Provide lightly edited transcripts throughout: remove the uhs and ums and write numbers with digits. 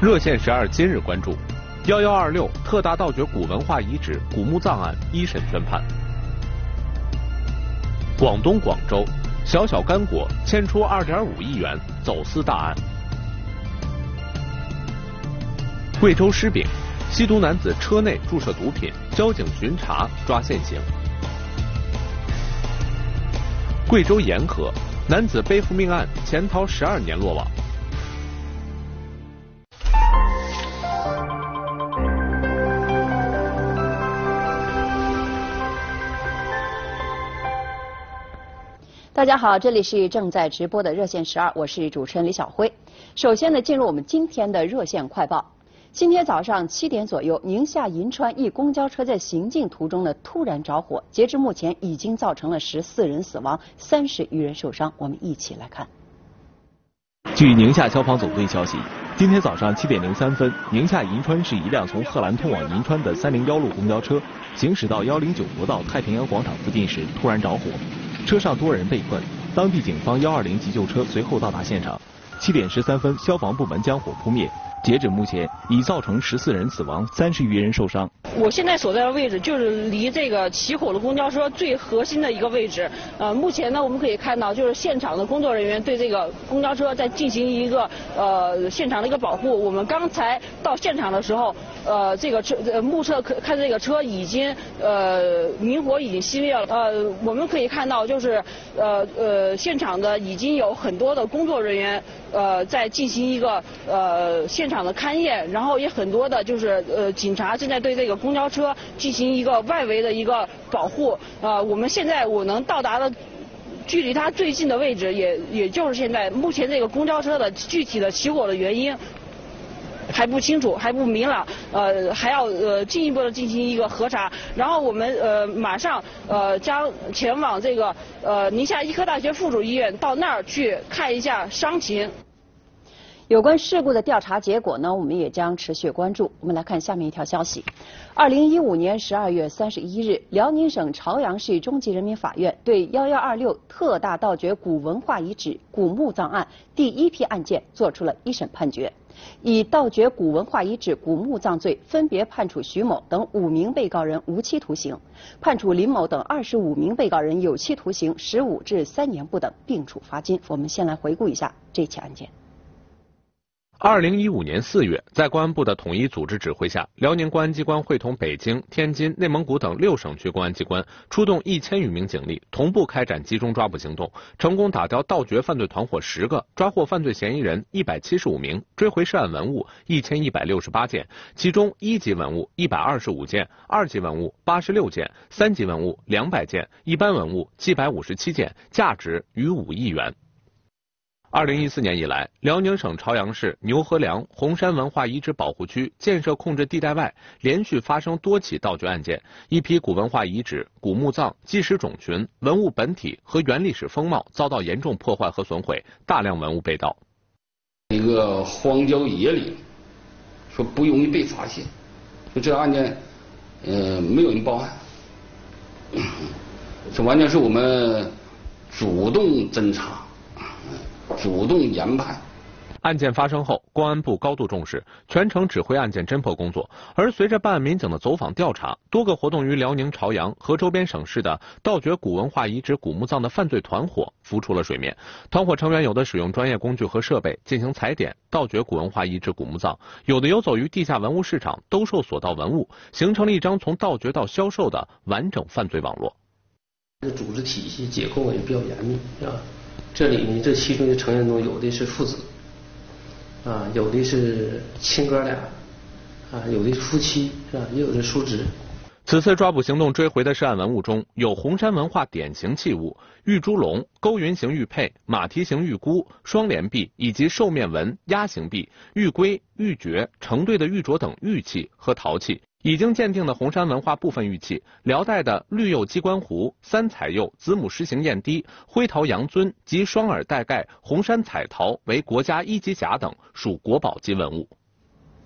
热线12今日关注：1126特大盗掘古文化遗址古墓葬案一审宣判。广东广州小小干果牵出2.5亿元走私大案。贵州施饼吸毒男子车内注射毒品，交警巡查抓现行。贵州沿河男子背负命案潜逃12年落网。 大家好，这里是正在直播的热线12，我是主持人李晓辉。首先呢，进入我们今天的热线快报。今天早上7点左右，宁夏银川一公交车在行进途中呢突然着火，截至目前已经造成了14人死亡，30余人受伤。我们一起来看。 据宁夏消防总队消息，今天早上7点03分，宁夏银川市一辆从贺兰通往银川的301路公交车行驶到109国道太平洋广场附近时突然着火，车上多人被困，当地警方120急救车随后到达现场。7点13分，消防部门将火扑灭。截止目前，已造成14人死亡，30余人受伤。 我现在所在的位置就是离这个起火的公交车最核心的一个位置。目前呢，我们可以看到，就是现场的工作人员对这个公交车在进行一个现场的一个保护。我们刚才到现场的时候，这个目测看这个车已经明火已经熄灭了。我们可以看到，就是现场的已经有很多的工作人员在进行一个现场的勘验，然后也很多的就是警察正在对这个公交车进行一个外围的一个保护。我们现在我能到达的距离它最近的位置，也就是现在目前这个公交车的具体的起火的原因还不清楚，还不明朗，还要进一步的进行一个核查。然后我们马上将前往这个宁夏医科大学附属医院，到那儿去看一下伤情。 有关事故的调查结果呢，我们也将持续关注。我们来看下面一条消息：2015年12月31日，辽宁省朝阳市中级人民法院对1126特大盗掘古文化遗址古墓葬案第1批案件作出了一审判决，以盗掘古文化遗址古墓葬罪，分别判处徐某等5名被告人无期徒刑，判处林某等25名被告人有期徒刑15至3年不等，并处罚金。我们先来回顾一下这起案件。 2015年4月，在公安部的统一组织指挥下，辽宁公安机关会同北京、天津、内蒙古等6省区公安机关，出动1000余名警力，同步开展集中抓捕行动，成功打掉盗掘犯罪团伙10个，抓获犯罪嫌疑人175名，追回涉案文物1168件，其中1级文物125件，2级文物86件，3级文物200件，一般文物757件，价值逾5亿元。2014年以来，辽宁省朝阳市牛河梁红山文化遗址保护区建设控制地带外，连续发生多起盗掘案件，一批古文化遗址、古墓葬、纪实种群、文物本体和原历史风貌遭到严重破坏和损毁，大量文物被盗。 一个荒郊野岭，说不容易被发现，说这案件没有人报案，这完全是我们主动侦查，主动研判。 案件发生后，公安部高度重视，全程指挥案件侦破工作。而随着办案民警的走访调查，多个活动于辽宁朝阳和周边省市的盗掘古文化遗址古墓葬的犯罪团伙浮出了水面。团伙成员有的使用专业工具和设备进行踩点盗掘古文化遗址古墓葬，有的游走于地下文物市场兜售所盗文物，形成了一张从盗掘到销售的完整犯罪网络。 组织体系结构也比较严密啊。这里呢，这其中的成员中有的是父子，有的是亲哥俩，有的是夫妻，是吧？也有的叔侄。 此次抓捕行动追回的涉案文物中有红山文化典型器物玉猪龙、勾云形玉佩、马蹄形玉箍、双联璧以及兽面纹、鸭形璧、玉龟、玉珏、成对的玉镯等玉器和陶器。已经鉴定的红山文化部分玉器，辽代的绿釉鸡冠壶、三彩釉子母狮形砚滴、灰陶羊尊及双耳带盖红山彩陶为国家1级甲等，属国宝级文物。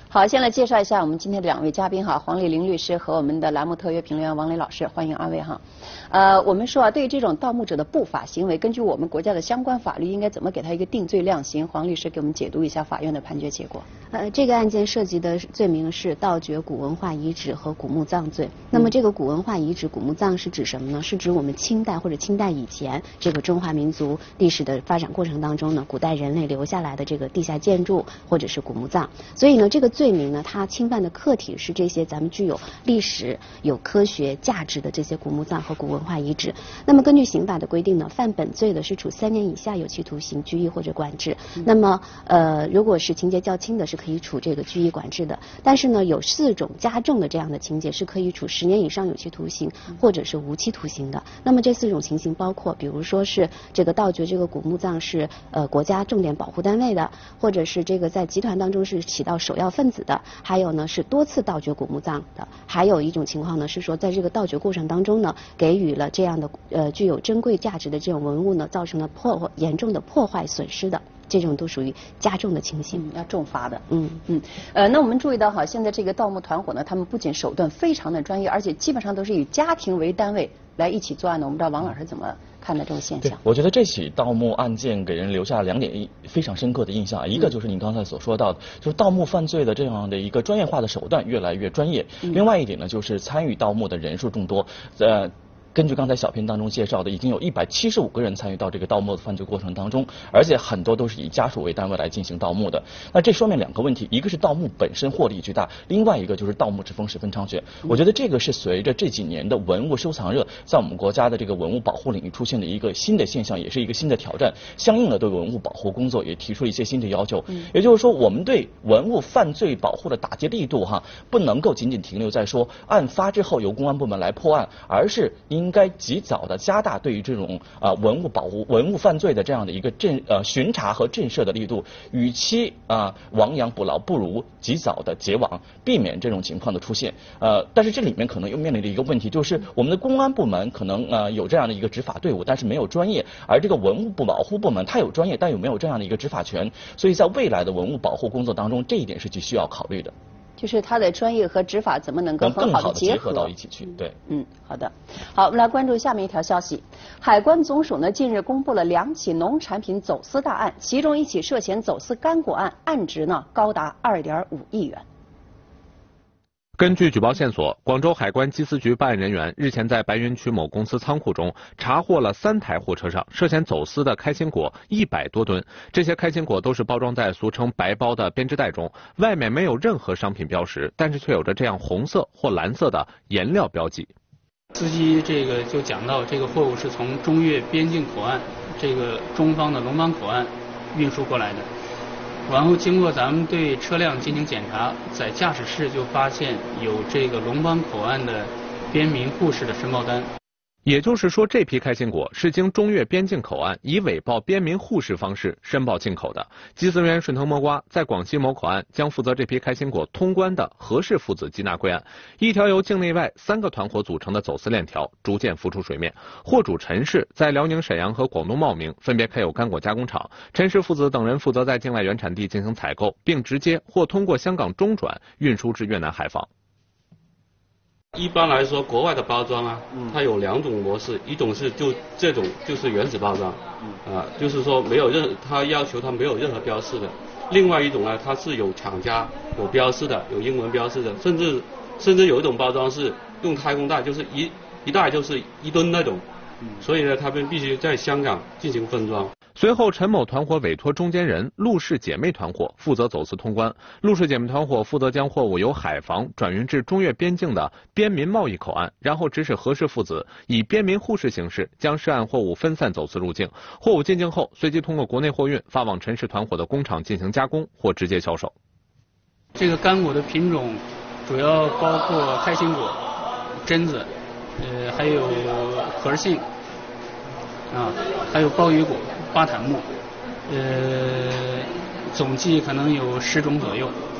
好，先来介绍一下我们今天的两位嘉宾哈，黄丽玲律师和我们的栏目特约评论员王磊老师，欢迎二位哈。我们说啊，对于这种盗墓者的不法行为，根据我们国家的相关法律，应该怎么给他一个定罪量刑？黄律师给我们解读一下法院的判决结果。 这个案件涉及的罪名是盗掘古文化遗址和古墓葬罪。那么这个古文化遗址、古墓葬是指什么呢？是指我们清代或者清代以前这个中华民族历史的发展过程当中呢，古代人类留下来的这个地下建筑或者是古墓葬。所以呢，这个罪名呢，它侵犯的客体是这些咱们具有历史、有科学价值的这些古墓葬和古文化遗址。那么根据刑法的规定呢，犯本罪的是处3年以下有期徒刑、拘役或者管制。那么如果是情节较轻的，是可以处这个拘役管制的。但是呢，有4种加重的这样的情节是可以处10年以上有期徒刑或者是无期徒刑的。那么这4种情形包括，比如说是这个盗掘这个古墓葬是国家重点保护单位的，或者是这个在集团当中是起到首要分子的，还有呢是多次盗掘古墓葬的，还有一种情况呢是说在这个盗掘过程当中呢，给予了这样的具有珍贵价值的这种文物呢，造成了严重的破坏损失的。这种都属于加重的情形， 要重罚的。那我们注意到哈，现在这个盗墓团伙呢，他们不仅手段非常的专业，而且基本上都是以家庭为单位来一起作案的。我们不知道王老师怎么看待这种现象？ 对，我觉得这起盗墓案件给人留下2点非常深刻的印象，一个就是您刚才所说到的，就是盗墓犯罪的这样的一个专业化的手段越来越专业。另外一点呢，就是参与盗墓的人数众多。根据刚才小片当中介绍的，已经有175个人参与到这个盗墓的犯罪过程当中，而且很多都是以家属为单位来进行盗墓的。那这说明2个问题，一个是盗墓本身获利巨大，另外一个就是盗墓之风十分猖獗。我觉得这个是随着这几年的文物收藏热，在我们国家的这个文物保护领域出现的一个新的现象，也是一个新的挑战。相应的对文物保护工作也提出了一些新的要求。也就是说，我们对文物犯罪保护的打击力度不能够仅仅停留在说案发之后由公安部门来破案，而是应该及早的加大对于这种文物保护、文物犯罪的这样的一个巡查和震慑的力度。与其亡羊补牢，不如及早的结网，避免这种情况的出现。但是这里面可能又面临着一个问题，就是我们的公安部门可能有这样的一个执法队伍，但是没有专业，而这个文物保护部门它有专业，但又没有这样的一个执法权。所以在未来的文物保护工作当中，这一点是需要考虑的。 就是它的专业和执法怎么能够很好的结合到一起去？对， 好的。好，我们来关注下面一条消息。海关总署呢近日公布了2起农产品走私大案，其中1起涉嫌走私干果案，案值呢高达2.5亿元。 根据举报线索，广州海关缉私局办案人员日前在白云区某公司仓库中查获了3台货车上涉嫌走私的开心果100多吨。这些开心果都是包装在俗称白包的编织袋中，外面没有任何商品标识，但是却有着这样红色或蓝色的颜料标记。 司机这个就讲到，这个货物是从中越边境口岸这个中方的龙岗口岸运输过来的。然后经过咱们对车辆进行检查，在驾驶室就发现有这个龙岗口岸的边民护士的申报单。 也就是说，这批开心果是经中越边境口岸以伪报边民护士方式申报进口的。缉私员顺藤摸瓜，在广西某口岸将负责这批开心果通关的何氏父子缉拿归案。一条由境内外3个团伙组成的走私链条逐渐浮出水面。货主陈氏在辽宁沈阳和广东茂名分别开有干果加工厂，陈氏父子等人负责在境外原产地进行采购，并直接或通过香港中转运输至越南海防。 一般来说，国外的包装它有2种模式，一种是就这种就是原始包装，就是说没有它要求它没有任何标示的；另外一种呢，它是有厂家有标示的，有英文标示的，甚至有一种包装是用太空袋，就是一袋就是1吨那种，所以呢，他们必须在香港进行分装。 随后，陈某团伙委托中间人陆氏姐妹团伙负责走私通关。陆氏姐妹团伙负责将货物由海防转运至中越边境的边民贸易口岸，然后指使何氏父子以边民护士形式将涉案货物分散走私入境。货物进境后，随即通过国内货运发往陈氏团伙的工厂进行加工或直接销售。 这个干果的品种主要包括开心果、榛子，还有核杏，还有鲍鱼果、巴坦木，总计可能有10种左右。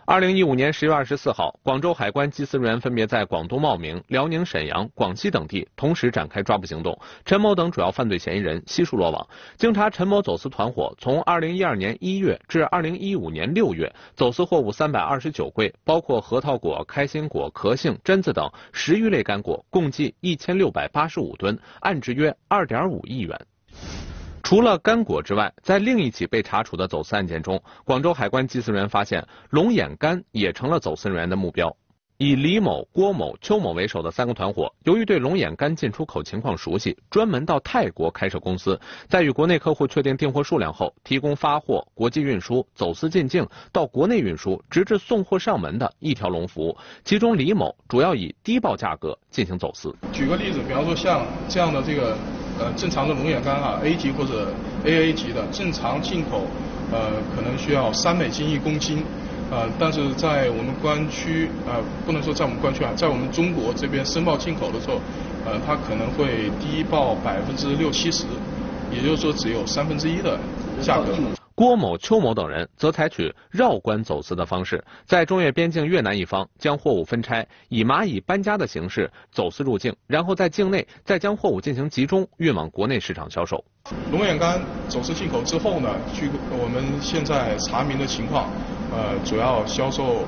2015年10月24号，广州海关缉私人员分别在广东茂名、辽宁沈阳、广西等地同时展开抓捕行动，陈某等主要犯罪嫌疑人悉数落网。经查，陈某走私团伙从2012年1月至2015年6月，走私货物329柜，包括核桃果、开心果、壳杏、榛子等10余类干果，共计1685吨，案值约2.5亿元。除了干果之外，在另一起被查处的走私案件中，广州海关缉私人员发现龙眼干也成了走私人员的目标。以李某、郭某、邱某为首的3个团伙，由于对龙眼干进出口情况熟悉，专门到泰国开设公司，在与国内客户确定订货数量后，提供发货、国际运输、走私进境到国内运输，直至送货上门的一条龙服务。其中李某主要以低报价格进行走私。 举个例子，比方说像这样的这个正常的龙眼干A 级或者 AA 级的正常进口，可能需要3美金1公斤。但是在我们关区不能说在我们关区在我们中国这边申报进口的时候，它可能会低报60-70%，也就是说只有1/3的价格。 郭某、邱某等人则采取绕关走私的方式，在中越边境越南一方将货物分拆，以蚂蚁搬家的形式走私入境，然后在境内再将货物进行集中运往国内市场销售。 龙眼干走私进口之后呢，据我们现在查明的情况，主要销售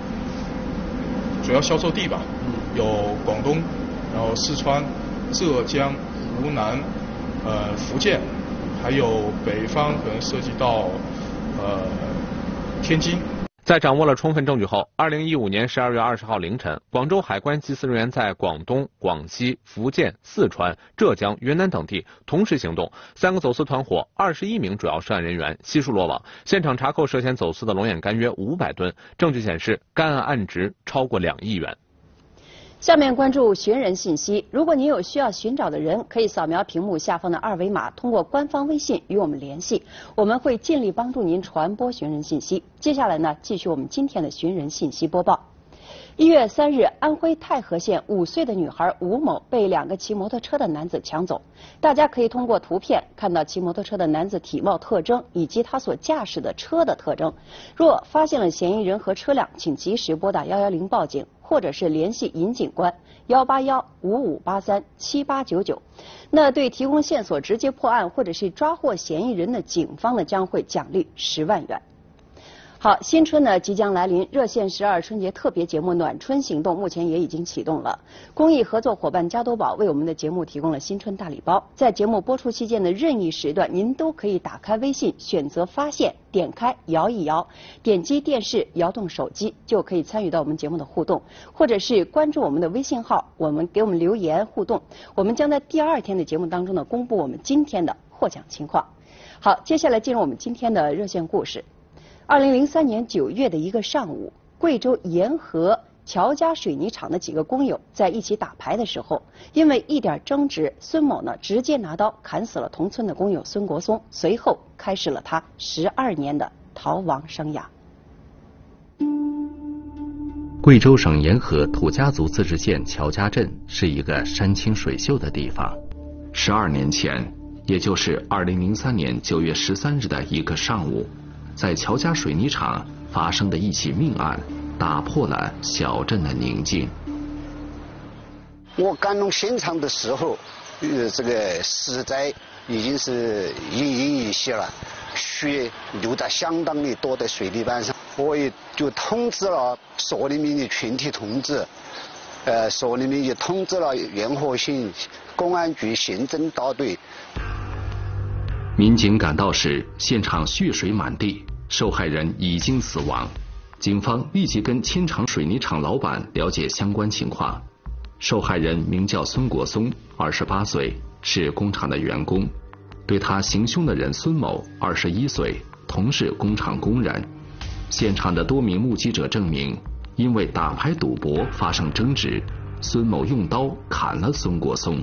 地吧，有广东，然后四川、浙江、湖南、福建。还有北方可能涉及到天津。 在掌握了充分证据后，2015年12月20号凌晨，广州海关缉私人员在广东、广西、福建、四川、浙江、云南等地同时行动，3个走私团伙21名主要涉案人员悉数落网。现场查扣涉嫌走私的龙眼干约500吨，证据显示该案案值超过2亿元。 下面关注寻人信息。如果您有需要寻找的人，可以扫描屏幕下方的2维码，通过官方微信与我们联系，我们会尽力帮助您传播寻人信息。接下来呢，继续我们今天的寻人信息播报。1月3日，安徽太和县5岁的女孩吴某被2个骑摩托车的男子抢走。大家可以通过图片看到骑摩托车的男子体貌特征以及他所驾驶的车的特征。若发现了嫌疑人和车辆，请及时拨打110报警，或者是联系尹警官181-5583-7899。那对提供线索直接破案或者是抓获嫌疑人的警方呢，将会奖励10万元。好，新春呢即将来临，热线12春节特别节目暖春行动目前也已经启动了。公益合作伙伴加多宝为我们的节目提供了新春大礼包，在节目播出期间的任意时段，您都可以打开微信，选择发现，点开摇一摇，点击电视，摇动手机，就可以参与到我们节目的互动，或者是关注我们的微信号，给我们留言互动。我们将在第2天的节目当中呢公布我们今天的获奖情况。好，接下来进入我们今天的热线故事。2003年9月的一个上午，贵州沿河乔家水泥厂的几个工友在一起打牌的时候，因为一点争执，孙某呢直接拿刀砍死了同村的工友孙国松，随后开始了他12年的逃亡生涯。 贵州省沿河土家族自治县乔家镇是一个山清水秀的地方。12年前，也就是2003年9月13日的一个上午，在乔家水泥厂发生的一起命案，打破了小镇的宁静。 我赶到现场的时候，这个实在已经是奄奄一息了，血流得相当的多在水泥板上。我也就通知了所里面的全体同志，所里面也通知了沿河县公安局刑侦大队。 民警赶到时，现场血水满地，受害人已经死亡。警方立即跟千厂水泥厂老板了解相关情况。受害人名叫孙国松，28岁，是工厂的员工。对他行凶的人孙某，21岁，同是工厂工人。现场的多名目击者证明，因为打牌赌博发生争执，孙某用刀砍了孙国松。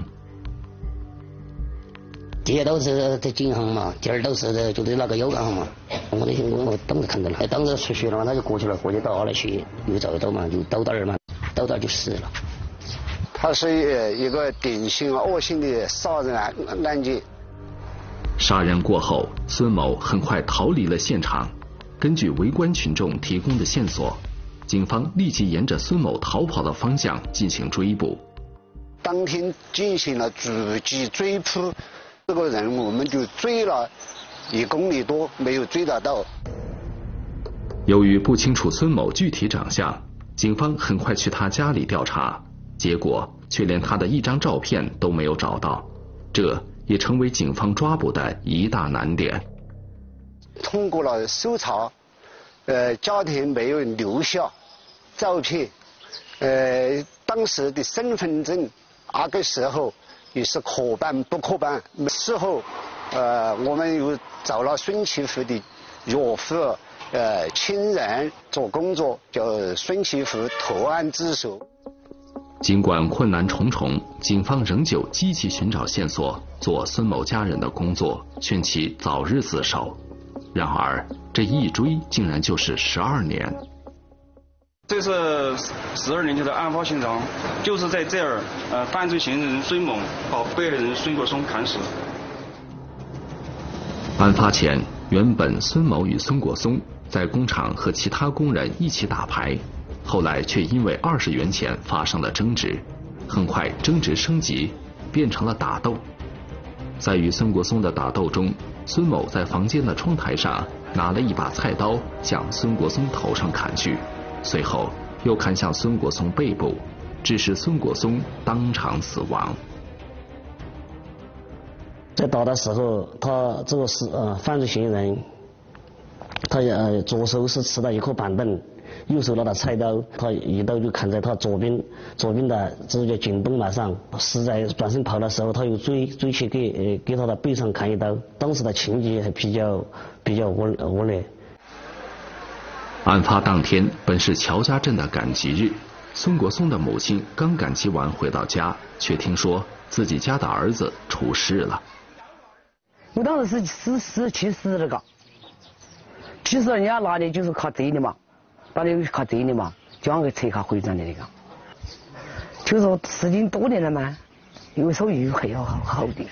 第一刀是在颈上嘛，第2刀是在就在那个腰杆上嘛。我当时看到了，当时出血了嘛，他就过去了，过去倒了血，又找一刀嘛，就刀刀儿嘛，刀刀就死了。 他是一个典型恶性的杀人案件。 杀人过后，孙某很快逃离了现场。根据围观群众提供的线索， 警方立即沿着孙某逃跑的方向进行追捕。 当天进行了阻击追捕，这个人我们就追了1公里多，没有追得到。 由于不清楚孙某具体长相，警方很快去他家里调查，结果却连他的一张照片都没有找到，这也成为警方抓捕的一大难点。 通过了搜查，家庭没有留下照片，当时的身份证那个时候也是可办不可办。事后，我们又找了孙其福的岳父、亲人做工作，叫孙其福投案自首。 尽管困难重重，警方仍旧积极寻找线索，做孙某家人的工作，劝其早日自首。然而，这一追竟然就是12年。 这是12年前的案发现场，就是在这儿，犯罪嫌疑人孙某把被害人孙国松砍死。 案发前，原本孙某与孙国松在工厂和其他工人一起打牌，后来却因为20元钱发生了争执，很快争执升级，变成了打斗。在与孙国松的打斗中，孙某在房间的窗台上拿了一把菜刀向孙国松头上砍去，随后又砍向孙国松背部，致使孙国松当场死亡。 在打的时候，他这个犯罪嫌疑人，他左手是持了一颗板凳，右手拿的菜刀，他一刀就砍在他左边的这个颈动脉上。是在转身跑的时候，他又追去给他的背上砍一刀。当时的情节还比较恶劣。 案发当天本是乔家镇的赶集日，孙国松的母亲刚赶集完回到家，却听说自己家的儿子出事了。 我当时是去死那个，其实人家拿的就是靠这里嘛，拿的靠这里嘛，将个拆开回转的那个，就是说事情多年了嘛，有时候又还要好的。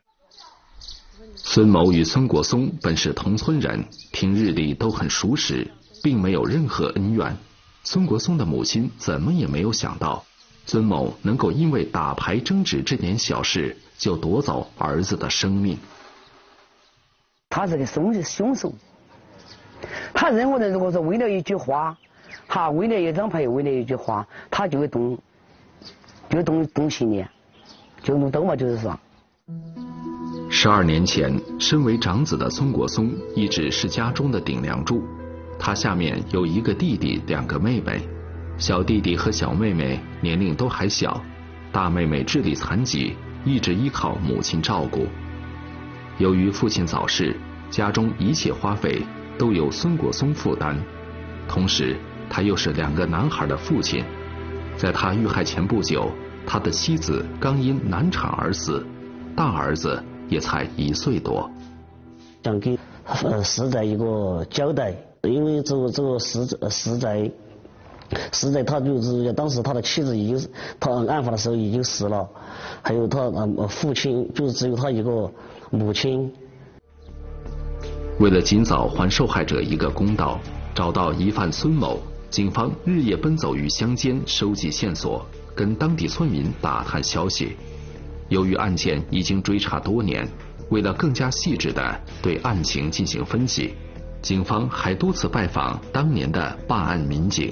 孙某与孙国松本是同村人，平日里都很熟识，并没有任何恩怨。孙国松的母亲怎么也没有想到，孙某能够因为打牌争执这点小事就夺走儿子的生命。 他是个凶手，他任何人如果说为了一句话，为了一张牌，为了一句话，他就会动心念，就弄斗嘛，就是说。 12年前，身为长子的孙国松一直是家中的顶梁柱，他下面有一个弟弟，2个妹妹，小弟弟和小妹妹年龄都还小，大妹妹智力残疾，一直依靠母亲照顾。由于父亲早逝，家中一切花费都由孙国松负担，同时他又是2个男孩的父亲。在他遇害前不久，他的妻子刚因难产而死，大儿子也才1岁多。 想给死者一个交代，因为这个死者他就是当时他的妻子已经，他案发的时候已经死了，还有他父亲就是只有他一个母亲。 为了尽早还受害者一个公道，找到疑犯孙某，警方日夜奔走于乡间收集线索，跟当地村民打探消息。由于案件已经追查多年，为了更加细致地对案情进行分析，警方还多次拜访当年的办案民警。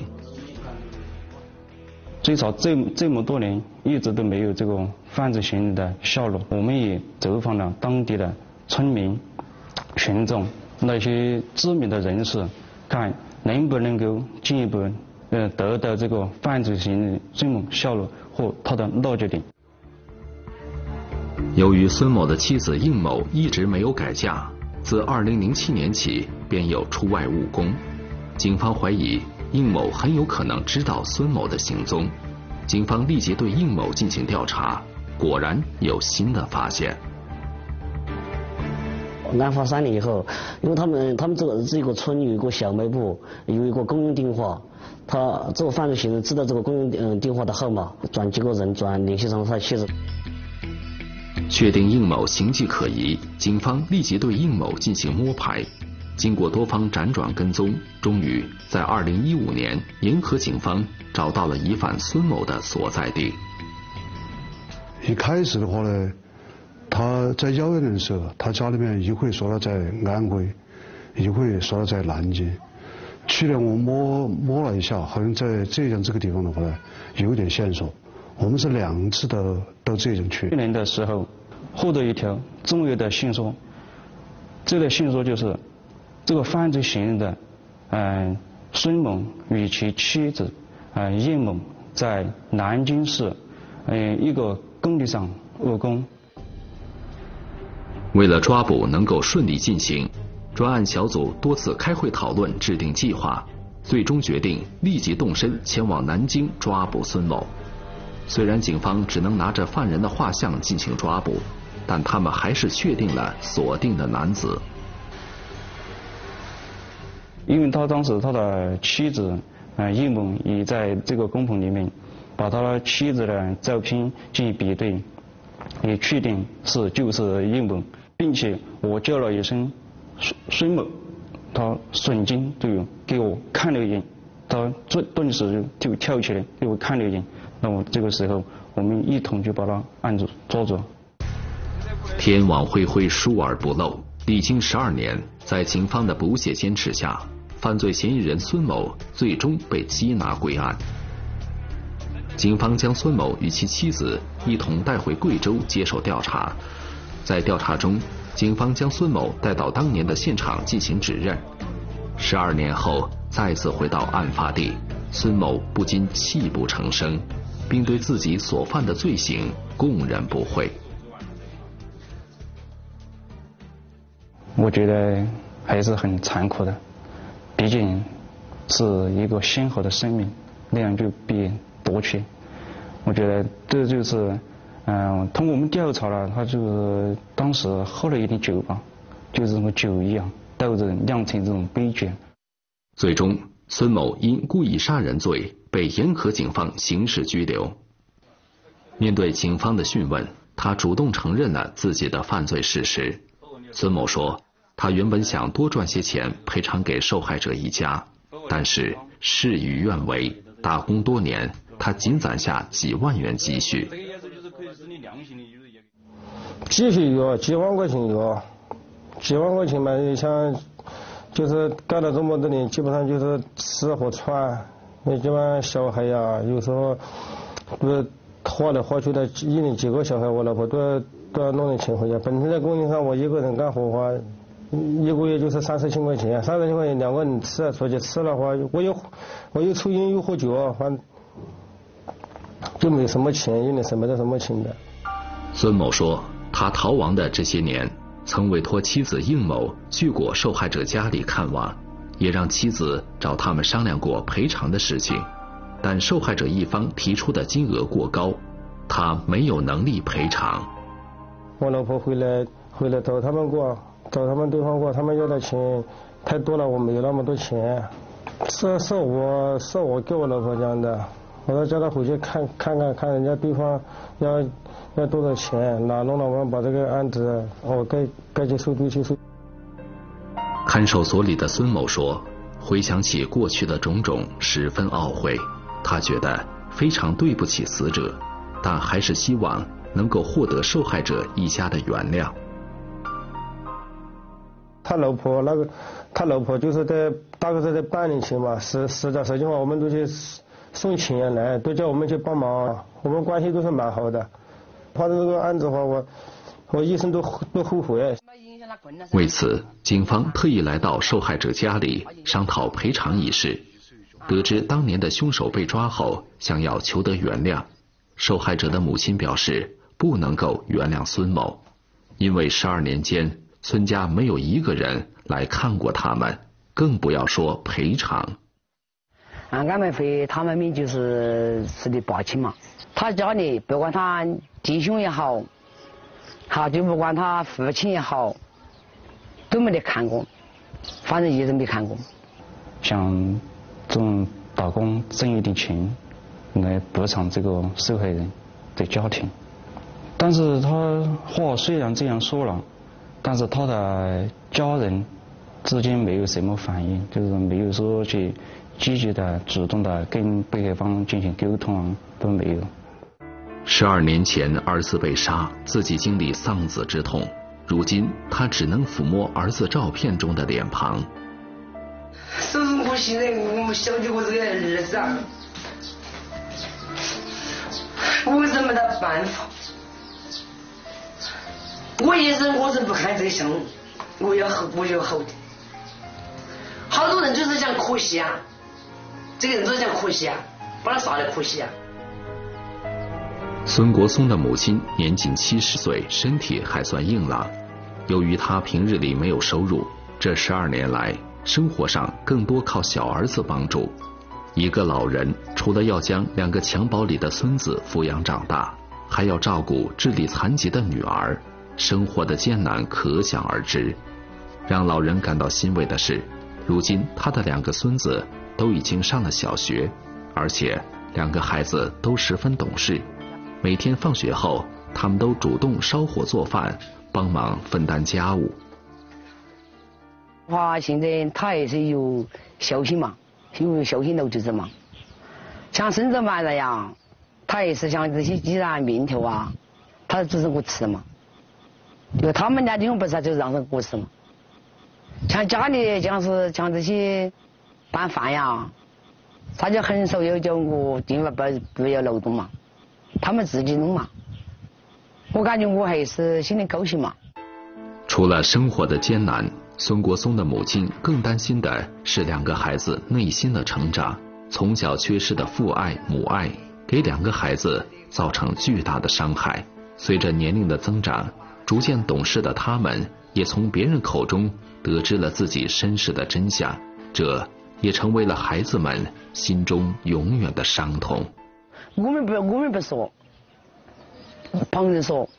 追查这么多年，一直都没有这个犯罪嫌疑人的下落。我们也走访了当地的村民、群众，那些知名的人士，看能不能够进一步得到这个犯罪嫌疑人孙某下落或他的落脚点。 由于孙某的妻子应某一直没有改嫁，自2007年起便有出外务工，警方怀疑应某很有可能知道孙某的行踪，警方立即对应某进行调查，果然有新的发现。 案发3年以后，因为他们这个村有一个小卖部，有一个公用电话，他这个犯罪嫌疑人知道这个公用电话的号码，转几个人联系上他妻子。 确定应某形迹可疑，警方立即对应某进行摸排。 经过多方辗转跟踪，终于在2015年，银河警方找到了疑犯孙某的所在地。 一开始的话呢，他在邀约的时候，他家里面一会说他在安徽，一会说他在南京。去年我摸了一下，好像在浙江这个地方的话呢，有点线索。我们是2次到浙江去。 去年的时候，获得一条重要的线索，这个线索就是这个犯罪嫌疑人的孙某与其妻子叶某在南京市一个工地上恶工。 为了抓捕能够顺利进行，专案小组多次开会讨论制定计划，最终决定立即动身前往南京抓捕孙某。虽然警方只能拿着犯人的画像进行抓捕，但他们还是确定了锁定的男子。 因为他当时他的妻子叶某也在这个工棚里面，把他的妻子的照片进行比对，也确定就是叶某，并且我叫了一声孙某，他瞬间就给我看了一眼，他顿时就跳起来给我看了一眼，那么这个时候我们一同就把他按住抓住。 天网恢恢，疏而不漏。历经12年，在警方的不懈坚持下，犯罪嫌疑人孙某最终被缉拿归案。警方将孙某与其妻子一同带回贵州接受调查。在调查中，警方将孙某带到当年的现场进行指认。12年后，再次回到案发地，孙某不禁泣不成声，并对自己所犯的罪行供认不讳。 我觉得还是很残酷的，毕竟是一个鲜活的生命，那样就被夺去。我觉得这就是通过我们调查了，他就是当时喝了一点酒吧，就是什么酒一样，导致酿成这种悲剧。 最终，孙某因故意杀人罪被沿河警方刑事拘留。面对警方的讯问，他主动承认了自己的犯罪事实。孙某说，他原本想多赚些钱赔偿给受害者一家，但是事与愿违，打工多年，他仅攒下几万元积蓄。 积蓄有几万块钱有，几万块钱嘛，你想就是干了这么多年，基本上就是吃和穿，那基本上小孩呀，有时候花来花去的，一年几个小孩，我老婆都要弄点钱回家。本身在工地上，我一个人干活的话，一个月就是30-50块钱，30-50块钱2个人吃，出去吃的话，我又抽烟又喝酒，反正就没什么钱，用的什么钱的。 孙某说，他逃亡的这些年，曾委托妻子应某去过受害者家里看望，也让妻子找他们商量过赔偿的事情，但受害者一方提出的金额过高，他没有能力赔偿。 我老婆回来找他们过，找他们对方过，他们要的钱太多了，我没有那么多钱。是我给我老婆讲的，我说叫她回去看人家对方要多少钱，哪弄了我们把这个案子该结束就结束。 看守所里的孙某说，回想起过去的种种，十分懊悔。他觉得非常对不起死者，但还是希望能够获得受害者一家的原谅。 他老婆就是大概是在半年前嘛，实际话我们都去送钱来，都叫我们去帮忙，我们关系都是蛮好的。发生这个案子的话，我一生都后悔。 为此，警方特意来到受害者家里商讨赔偿一事。得知当年的凶手被抓后，想要求得原谅，受害者的母亲表示不能够原谅孙某，因为12年间孙家没有一个人来看过他们，更不要说赔偿。 安排费他们就是的8千嘛，他家里不管他弟兄也好，就不管他父亲也好，都没得看过，反正一直没看过。 想这种打工挣一点钱来补偿这个受害人的家庭，但是他话虽然这样说了，但是他的家人至今没有什么反应，就是没有说去积极的、主动的跟被害方进行沟通啊，都没有。 12年前儿子被杀，自己经历丧子之痛，如今他只能抚摸儿子照片中的脸庞。 是我现在我想起我这个儿子啊，我是没得办法。我一生我是不看这个相，我要好的。好多人就是讲可惜啊，这个人就是讲可惜啊，把他杀了可惜啊。 孙国松的母亲年仅70岁，身体还算硬朗。由于他平日里没有收入，这12年来生活上更多靠小儿子帮助。一个老人除了要将2个襁褓里的孙子抚养长大，还要照顾智力残疾的女儿，生活的艰难可想而知。让老人感到欣慰的是，如今他的2个孙子都已经上了小学，而且2个孩子都十分懂事。每天放学后，他们都主动烧火做饭，帮忙分担家务。 现在他也是有孝心嘛，有孝心楼就是嘛。像生着晚上呀，他也是像这些鸡蛋、面条啊，他煮成我吃嘛。就他们家这种不是就让人过吃嘛。像家里像这些拌饭呀，他就很少要叫我尽量不要劳动嘛。他们自己弄嘛，我感觉我还是心里高兴嘛。 除了生活的艰难，孙国松的母亲更担心的是2个孩子内心的成长。从小缺失的父爱母爱，给2个孩子造成巨大的伤害。随着年龄的增长，逐渐懂事的他们也从别人口中得知了自己身世的真相，这也成为了孩子们心中永远的伤痛。 我们不说，旁人说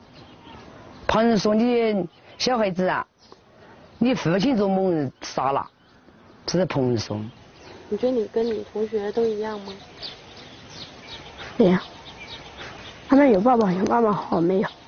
你小孩子啊，你父亲做某人杀了，这是旁人说。 你觉得你跟你同学都一样吗？ 对呀，他们有爸爸有妈妈好没有？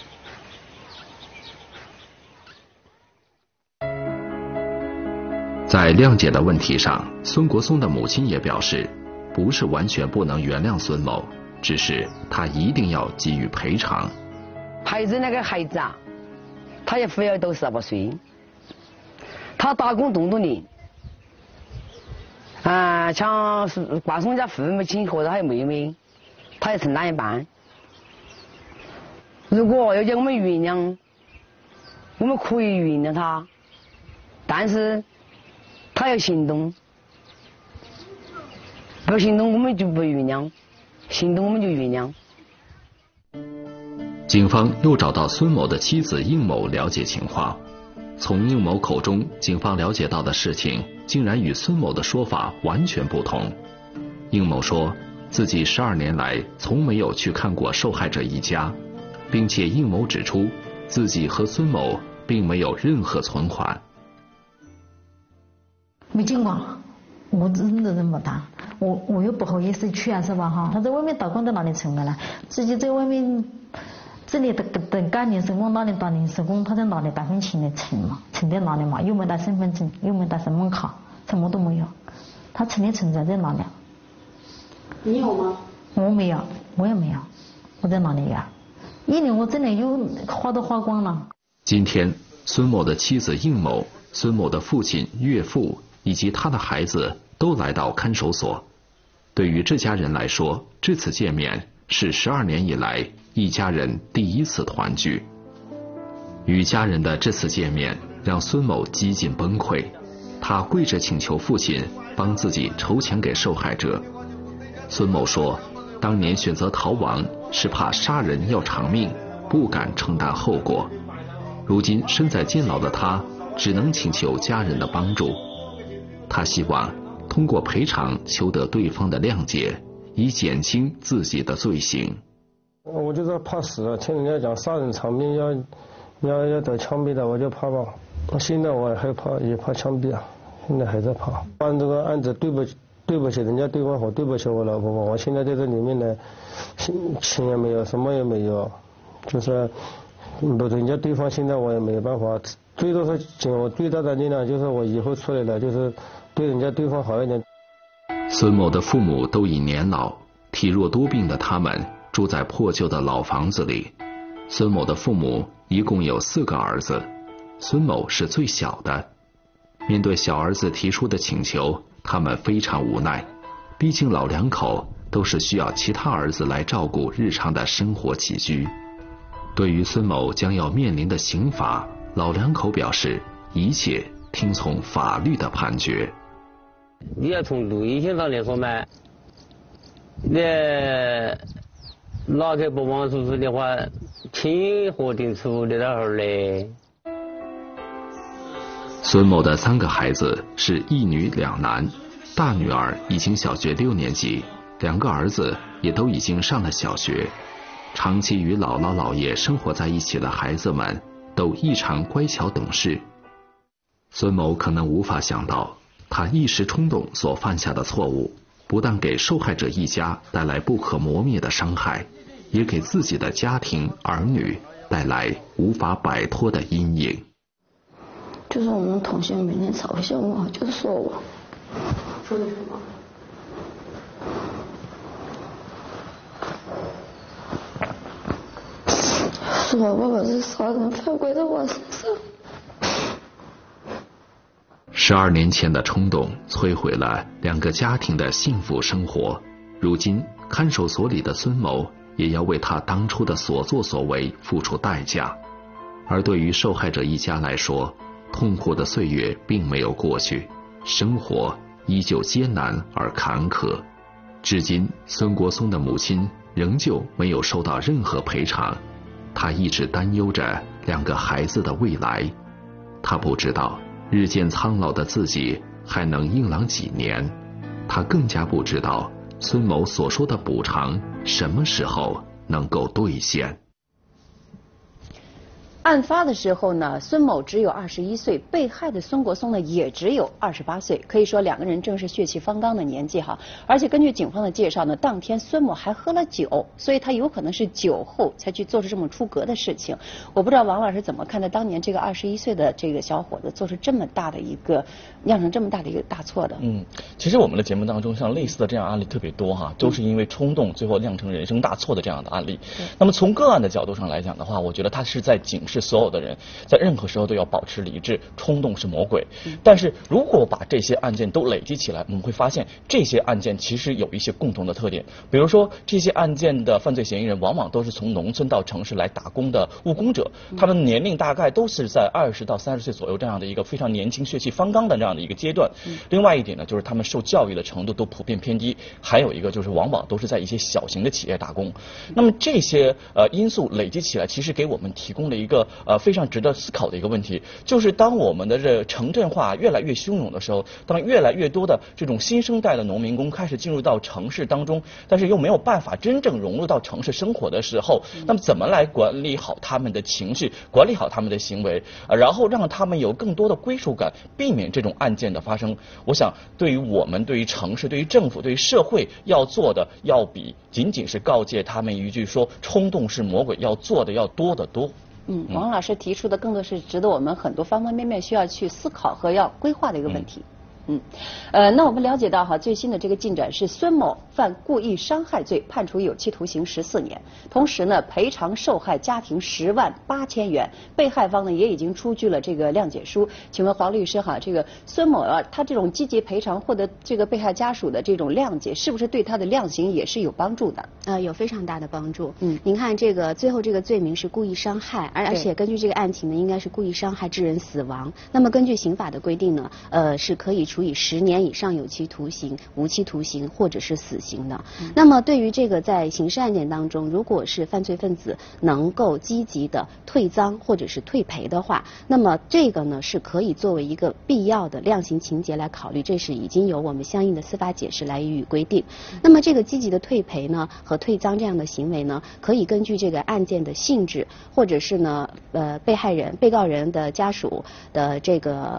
在谅解的问题上，孙国松的母亲也表示，不是完全不能原谅孙某，只是他一定要给予赔偿。 那个孩子啊，他也非要到18岁，他打工多年，像挂送家父母亲或者还有妹妹，他也承担一半。如果要叫我们原谅，我们可以原谅他，但是他要行动。不行动我们就不原谅，行动我们就原谅。 警方又找到孙某的妻子应某了解情况，从应某口中，警方了解到的事情竟然与孙某的说法完全不同。应某说自己12年来从没有去看过受害者一家，并且应某指出自己和孙某并没有任何存款。 没见过，我认都认不到，我又不好意思去啊，是吧哈？他在外面打工在哪里存的呢？自己在外面这里等干临时工，那里打临时工，他在哪里打份钱来存嘛？存在哪里嘛？又没带身份证，又没带身份卡，什么都没有。他存的存在哪里？ 你有吗？ 我没有，我也没有，我在哪里呀？1年我真的又花都花光了。 今天，孙某的妻子应某、孙某的父亲、岳父以及他的孩子都来到看守所。对于这家人来说，这次见面是12年以来一家人第一次团聚。与家人的这次见面让孙某几近崩溃，他跪着请求父亲帮自己筹钱给受害者。孙某说，当年选择逃亡是怕杀人要偿命，不敢承担后果。如今身在监牢的他，只能请求家人的帮助。他希望通过赔偿求得对方的谅解，以减轻自己的罪行。 我就是怕死，听人家讲杀人偿命要得枪毙的，我就怕吧。现在我害怕，也怕枪毙啊，现在还在怕。办这个案子对不起人家对方好，对不起我老婆吧。我现在在这里面呢，钱也没有，什么也没有，就是人家对方现在我也没有办法最多是尽我最大的力量，就是我以后出来了，就是对人家对方好一点。 孙某的父母都已年老，体弱多病的他们住在破旧的老房子里。孙某的父母一共有4个儿子，孙某是最小的。面对小儿子提出的请求，他们非常无奈，毕竟老两口都是需要其他儿子来照顾日常的生活起居。对于孙某将要面临的刑罚，老两口表示一切听从法律的判决。 你要从律性上来说嘛，拿开不忘叔叔的话，轻核定处理到后嘞。 孙某的3个孩子是1女2男，大女儿已经小学6年级，2个儿子也都已经上了小学。长期与姥姥姥爷生活在一起的孩子们都异常乖巧懂事。孙某可能无法想到，他一时冲动所犯下的错误，不但给受害者一家带来不可磨灭的伤害，也给自己的家庭儿女带来无法摆脱的阴影。 就是我们同学每天嘲笑我，就是说我。 说的什么？ 说我爸爸是杀人犯怪在我身上。 12年前的冲动摧毁了2个家庭的幸福生活，如今看守所里的孙某也要为他当初的所作所为付出代价。而对于受害者一家来说，痛苦的岁月并没有过去，生活依旧艰难而坎坷。至今，孙国松的母亲仍旧没有收到任何赔偿，他一直担忧着2个孩子的未来。他不知道日渐苍老的自己还能硬朗几年，他更加不知道孙某所说的补偿什么时候能够兑现。 案发的时候呢，孙某只有21岁，被害的孙国松呢也只有28岁，可以说2个人正是血气方刚的年纪哈。而且根据警方的介绍呢，当天孙某还喝了酒，所以他有可能是酒后才去做出这么出格的事情。我不知道王老师怎么看待当年这个21岁的这个小伙子做出这么大的一个酿成这么大的一个大错的？ 其实我们的节目当中像类似的这样案例特别多哈，都是因为冲动最后酿成人生大错的这样的案例。那么从个案的角度上来讲的话，我觉得他是在警示所有的人在任何时候都要保持理智，冲动是魔鬼。但是如果把这些案件都累积起来，我们会发现这些案件其实有一些共同的特点，比如说这些案件的犯罪嫌疑人往往都是从农村到城市来打工的务工者，他们年龄大概都是在20到30岁左右这样的一个非常年轻血气方刚的这样的一个阶段。另外一点呢，就是他们受教育的程度都普遍偏低，还有一个就是往往都是在一些小型的企业打工。那么这些因素累积起来，其实给我们提供了一个非常值得思考的一个问题，就是当我们的这城镇化越来越汹涌的时候，当越来越多的这种新生代的农民工开始进入到城市当中，但是又没有办法真正融入到城市生活的时候，那么怎么来管理好他们的情绪，管理好他们的行为，然后让他们有更多的归属感，避免这种案件的发生？我想对于我们、对于城市、对于政府、对于社会要做的，要比仅仅是告诫他们一句说冲动是魔鬼要做的要多得多。 王老师提出的更多是值得我们很多方方面面需要去思考和要规划的一个问题。那我们了解到哈，最新的这个进展是孙某犯故意伤害罪，判处有期徒刑14年，同时呢赔偿受害家庭10万8千元，被害方呢也已经出具了这个谅解书。请问黄律师哈，这个孙某他这种积极赔偿获得这个被害家属的这种谅解，是不是对他的量刑也是有帮助的？ 有非常大的帮助。您看这个最后这个罪名是故意伤害，而且根据这个案情呢，应该是故意伤害致人死亡。那么根据刑法的规定呢，是可以处以10年以上有期徒刑、无期徒刑或者是死刑的。那么对于这个在刑事案件当中，如果是犯罪分子能够积极的退赃或者是退赔的话，那么这个呢是可以作为一个必要的量刑情节来考虑，这是已经有我们相应的司法解释来予以规定。那么这个积极的退赔呢和退赃这样的行为呢，可以根据这个案件的性质，或者是呢被害人、被告人的家属的这个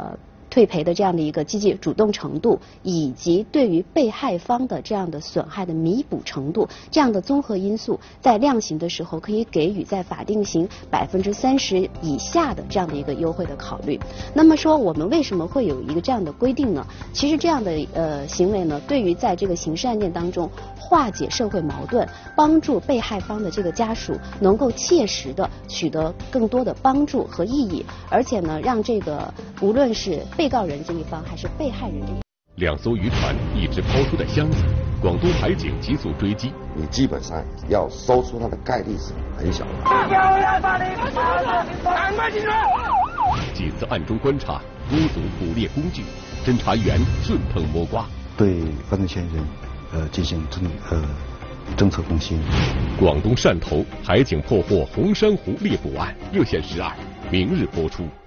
退赔的这样的一个积极主动程度，以及对于被害方的这样的损害的弥补程度，这样的综合因素，在量刑的时候可以给予在法定刑30%以下的这样的一个优惠的考虑。那么说，我们为什么会有一个这样的规定呢？其实这样的行为呢，对于在这个刑事案件当中化解社会矛盾，帮助被害方的这个家属能够切实的取得更多的帮助和意义，而且呢，让这个无论是被告人这一方还是被害人这一方。 2艘渔船一直抛出的箱子，广东海警急速追击， 你基本上要搜出它的概率是很小的。 几次暗中观察，摸索捕猎工具，侦查员顺藤摸瓜， 对犯罪嫌疑人进行侦测分析。 广东汕头海警破获红珊瑚猎捕案，热线12，明日播出。